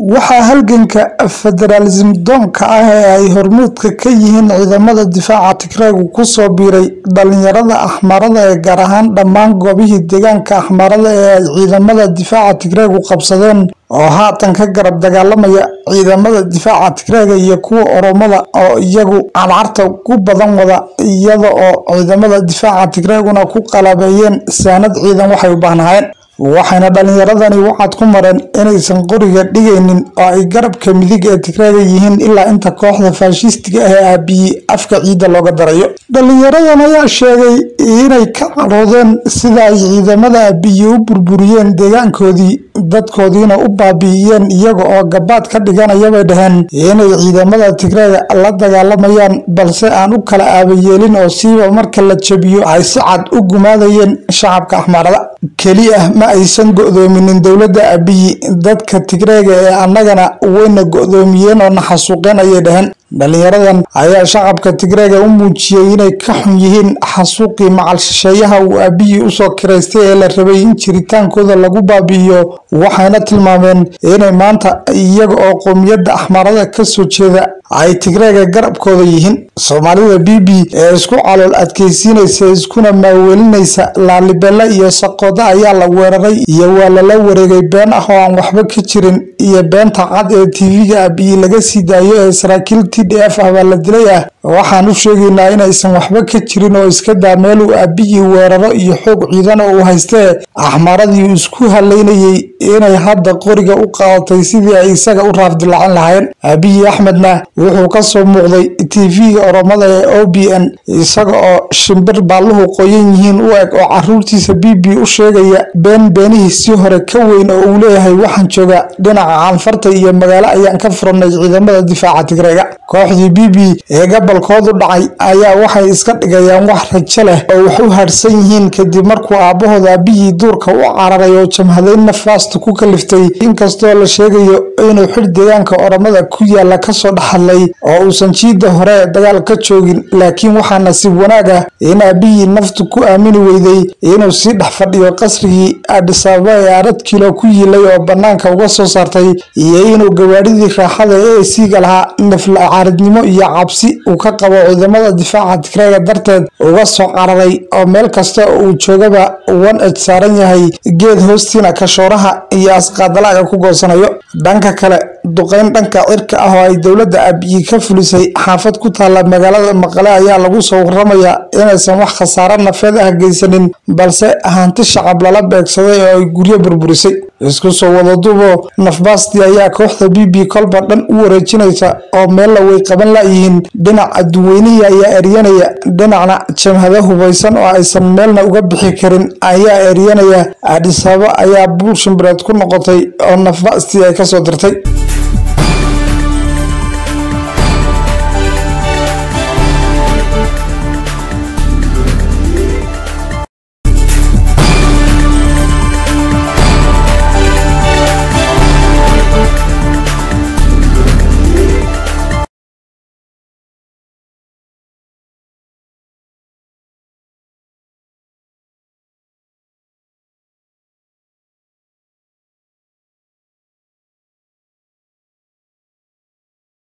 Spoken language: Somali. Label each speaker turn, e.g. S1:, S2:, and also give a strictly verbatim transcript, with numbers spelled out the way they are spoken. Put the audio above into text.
S1: waxaa halganka federalism doonka ah ee ay hormuudka ka yihiin ciidamada difaaca Tigray ku soo biiray dhalinyarada Axmarada ee gaar ahaan dhammaan goobihii deegaanka Axmarada ee ay ciidamada difaaca Tigray qabsadeen oo haatan ka garab dagaalamaya ciidamada difaaca Tigray iyo kuwa Oromada oo iyagu abaarta ku badan wada iyada oo ciidamada difaaca Tigrayguna ku qalabeeyeen saanad ciidan waxay u baahnayeen waxayna dhalinyaradani waxaad ku mareen inaysan qoriga dhigaynin oo ay garabka midig ee Tigray yihiin ilaa inta kooxda faashistiga ah ee aabiyi afka ciida looga darayo dhalinyaradan ayaa sheegay inay ka caroodeen sida ay ciidamada aabiyi u burburiyeen deegaankoodii dadkoodiina u baabi'iyeen iyaga oo gabaad ka dhiganaya bay dhaheen inay ciidamada Tigray la dagaalamayaan balse aan u kala aabayeelin oo siiba marka la jabiyo ay si cad u gumaadayeen shacabka Axmarada kaliya ma aysan go'doominin dawladda aabiyi dadka Tigray ee annagana wayna go'doomiyeen oo naxasuuqeen ayay dhaheen dhalinyaradan ayaa shacabka Tigray u muujiyay inay ka xun yihiin xasuuqii macal shisheeyaha uu aabiyi u soo kireystay ee la rabay in jiritaankooda lagu baabi'iyo waxayna tilmaameen inay maanta iyaga oo qowmiyadda Axmarada ka soo jeeda ay Tigray garabkooda yihiin Soomaalida B B ee isku calool adkeysinaysa iskuna maawelinaysa laalibela iyo saqooda ayaa la weeraray iyo waa la wareegay been ah oo aan waxba ka jirin iyo beenta cad ee T V-ga aabiyi laga sii daayo ee saraakiil T D F ah la dilay ah waxaan u sheegaynaa inaysan waxba ka jirin oo iska daa meel uu aabiyi weeraro iyo xoog ciidan oo uu haystay Axmaradii isku haleynayay inay hadda qoriga u qaadatay sidii ay isaga u raafdilacin lahayn aabiyi Axmedna wuxuu ka soo muuqday T V-ga Oromada ee O B N isaga oo shimbir baaluhu qoyan yihiin u eg oo caruurtiisa B B u sheegaya been beenihiisii hore ka weyn oo uu leeyahay waxaan joogaa dhinaca Caanfarta iyo magaalo ayaan ka furnay ciidamada difaaca Tigray kooxdii B B ee gobolkoodu dhacay ayaa waxay iska dhigayaan wax rajo leh oo wax u harsan yihiin kadib markuu aabahooda aabiyi duurka u cararay oo jamhadeyn nafaasta ku kaliftay inkastoo la sheegayo inuu xir deegaanka Oromada ku yaala ka soo dhaxlay oo uusan jiida hore dagaal ka joogin laakiin waxaa nasiib wanaag ah in aabiyi naftu ku aamini weyday inuu si dhax fadhiyo qasrigii Addis Ababa ee arad kilo ku yilay oo banaanka uga soo saartay iyo inuu gawaadhidii raaxada ee siiga lahaa nafla caaradnimo iyo cabsi uu ka qabo ciidamada difaaca Tigray darteed uga soo cararay oo meel kasta uu joogaba wan saaran yahay geed hoostiina ka shooraha iyo asqaadalaaga ku goosanayo dhanka kale duqeyn dhanka cirka ah oo ay dawladda aabiyi ka fulisay xaafad ku taala magaalada Maqale ayaa lagu soo waramayaa inaysan wax khasaare nafeed ah geysanin balse hanti shacab lala beegsaday oo ay guryo burburisay isku soo wada duubo nafbaasti ayaa kooxda B B kolba dhan u wareejinaysa oo meel la way qaban la yihiin dhinaca duweynihi ayaa eriyanaya dhinacna jamhada hubaysan oo aysan meelna uga bixi karin ayaa eriyanaya Addis Ababa ayaa bulshimbireed ku noqotay oo nafbaasti ay ka soo dirtay